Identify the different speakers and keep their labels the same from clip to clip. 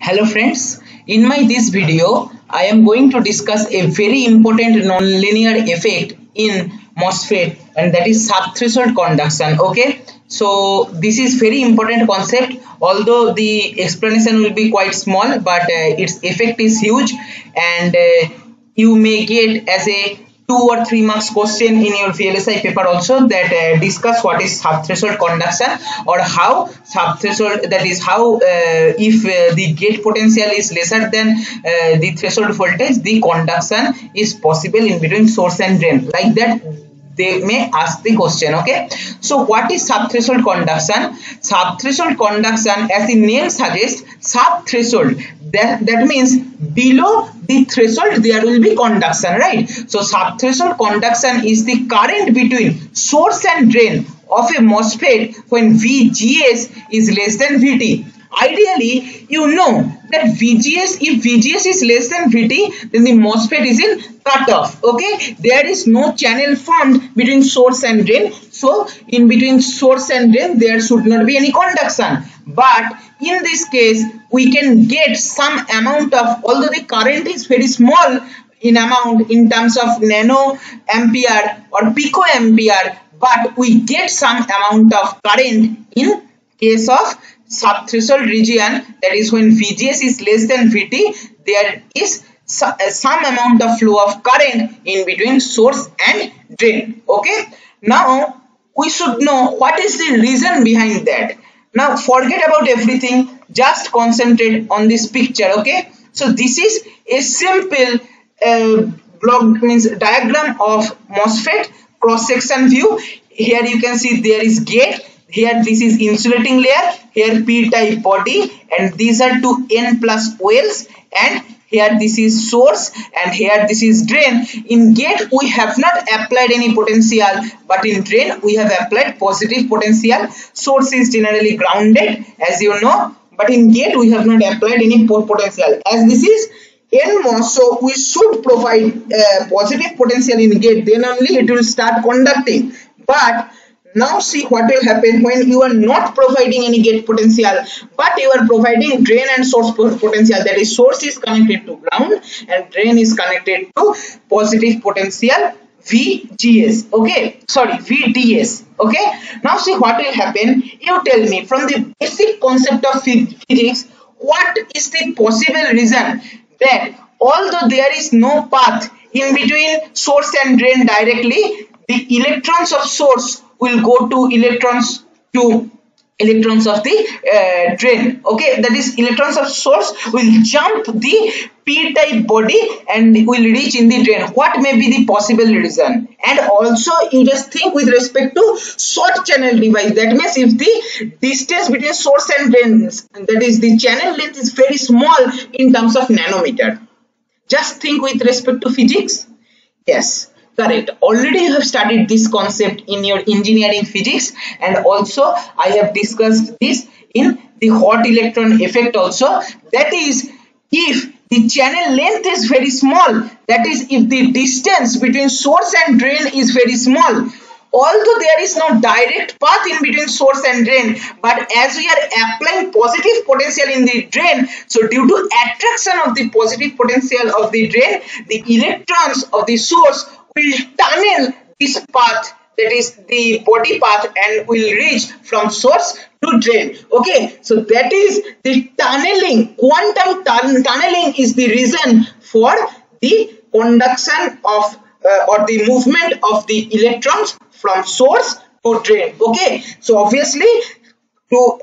Speaker 1: Hello friends, in my this video I am going to discuss a very important nonlinear effect in MOSFET, and that is sub-threshold conduction. Okay, so this is very important concept, although the explanation will be quite small, but its effect is huge, and you may get as a 2 or 3 marks question in your VLSI paper also that discuss what is sub-threshold conduction, or how sub-threshold, that is how if the gate potential is lesser than the threshold voltage, the conduction is possible in between source and drain. Like that they may ask the question. Okay, so what is sub-threshold conduction? Sub-threshold conduction, as the name suggests, sub-threshold, that means below the threshold there will be conduction, right? So sub-threshold conduction is the current between source and drain of a MOSFET when VGS is less than VT. Ideally, you know that if VGS is less than VT, then the MOSFET is in cutoff. Okay, there is no channel formed between source and drain, so in between source and drain there should not be any conduction. But in this case we can get some amount of, although the current is very small in amount in terms of nano ampere or picoampere, but we get some amount of current in case of sub-threshold region, that is when VGS is less than VT, there is some amount of flow of current in between source and drain. Okay, now we should know what is the reason behind that. Now forget about everything, just concentrate on this picture. Okay, so this is a simple diagram of MOSFET cross section view. Here you can see there is gate, here this is insulating layer, here p-type body, and these are two n plus wells, and here this is source and here this is drain. In gate we have not applied any potential, but in drain we have applied positive potential. Source is generally grounded, as you know, but in gate we have not applied any potential. As this is NMOS, so we should provide positive potential in gate, then only it will start conducting. But now see what will happen when you are not providing any gate potential, but you are providing drain and source potential. That is, source is connected to ground and drain is connected to positive potential VGS. Okay, sorry, VDS. Okay, now see what will happen. You tell me from the basic concept of physics, what is the possible reason that although there is no path in between source and drain directly, the electrons of source will go to electrons of the drain. Okay, that is, electrons of source will jump the p-type body and will reach in the drain. What may be the possible reason? And also you just think with respect to short channel device, that means if the distance between source and drain, that is the channel length, is very small in terms of nanometer. Just think with respect to physics. Yes, correct. Already you have studied this concept in your engineering physics, and also I have discussed this in the hot electron effect also. That is, if the channel length is very small, that is, if the distance between source and drain is very small, although there is no direct path in between source and drain, but as we are applying positive potential in the drain, so due to attraction of the positive potential of the drain, the electrons of the source will tunnel this path, that is the body path, and will reach from source to drain. Okay, so that is the tunneling. Quantum tunneling is the reason for the conduction of or the movement of the electrons from source to drain. Okay, so obviously to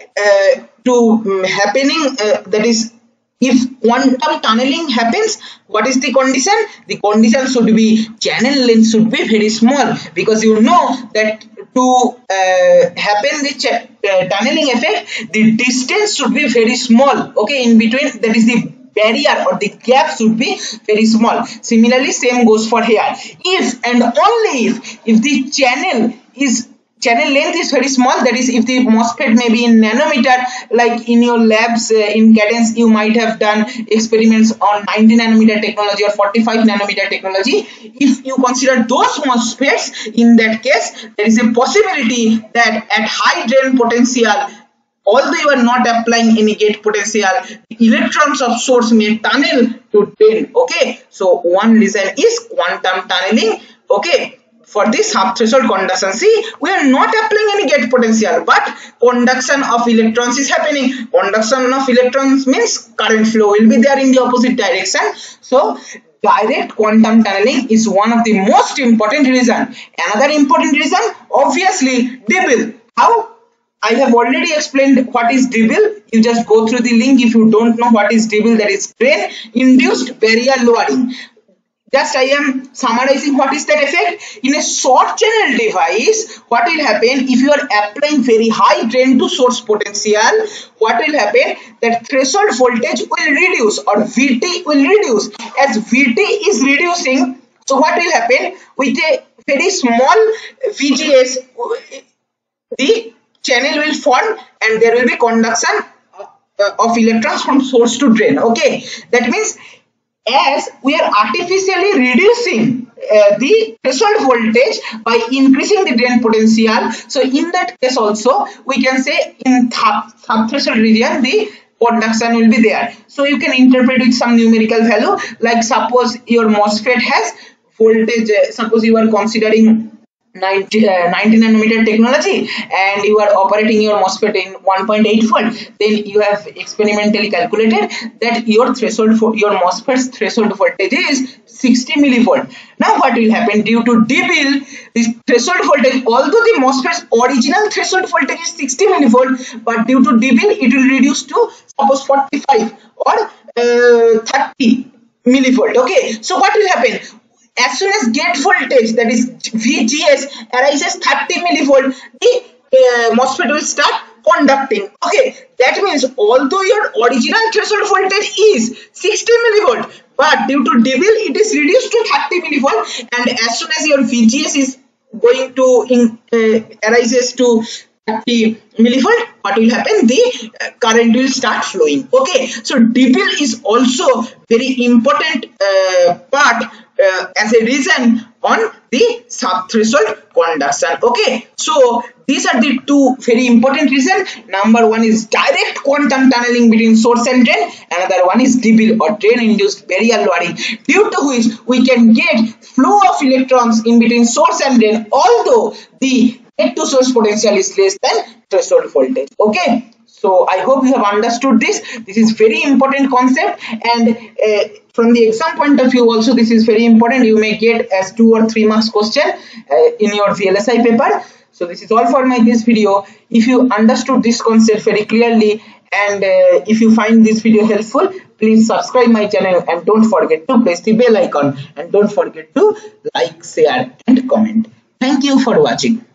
Speaker 1: happening, that is, if quantum tunneling happens, what is the condition? The condition should be channel length should be very small, because you know that to happen the tunneling effect, the distance should be very small. Okay, in between, that is the barrier or the gap should be very small. Similarly, same goes for here. If and only if the channel length is very small, that is, if the MOSFET may be in nanometer, like in your labs in Cadence you might have done experiments on 90 nanometer technology or 45 nanometer technology. If you consider those MOSFETs, in that case there is a possibility that at high drain potential although you are not applying any gate potential, the electrons of source may tunnel to drain. Okay, so one reason is quantum tunneling. Okay, for this half threshold conduction, see, we are not applying any gate potential, but conduction of electrons is happening. Conduction of electrons means current flow will be there in the opposite direction. So direct quantum tunneling is one of the most important reason. Another important reason, obviously, Debye. How? I have already explained what is Debye. You just go through the link. If you don't know what is Debye, that is drain induced barrier lowering. Just I am summarizing what is that effect. In a short channel device, what will happen if you are applying very high drain to source potential? What will happen? That threshold voltage will reduce, or VT will reduce. As VT is reducing, so what will happen? With a very small VGS, the channel will form and there will be conduction of electrons from source to drain. Okay, that means as we are artificially reducing the threshold voltage by increasing the drain potential, so in that case also we can say in sub-threshold region the conduction will be there. So you can interpret with some numerical value, like suppose your MOSFET has voltage, suppose you are considering 90 nanometer technology and you are operating your MOSFET in 1.8 volt, then you have experimentally calculated that your threshold for your MOSFET's threshold voltage is 60 millivolt. Now what will happen? Due to Debye, this threshold voltage, although the MOSFET's original threshold voltage is 60 millivolt, but due to Debye it will reduce to suppose 45 or 30 millivolt. Okay, so what will happen? As soon as gate voltage, that is VGS, arises 30 millivolt, the MOSFET will start conducting. Okay, that means although your original threshold voltage is 60 millivolt, but due to Debye it is reduced to 30 millivolt, and as soon as your VGS is going to arises to 30 millivolt, what will happen? The current will start flowing. Okay, so Debye is also very important part as a reason on the sub-threshold conduction. Okay, so these are the two very important reasons. Number one is direct quantum tunneling between source and drain. Another one is Debye or drain induced barrier lowering, due to which we can get flow of electrons in between source and drain, although the gate to source potential is less than threshold voltage. Okay, so I hope you have understood this. This is very important concept, and from the exam point of view also this is very important. You may get as 2 or 3 marks question in your VLSI paper. So this is all for this video. If you understood this concept very clearly, and if you find this video helpful, please subscribe my channel and don't forget to press the bell icon, and don't forget to like, share and comment. Thank you for watching.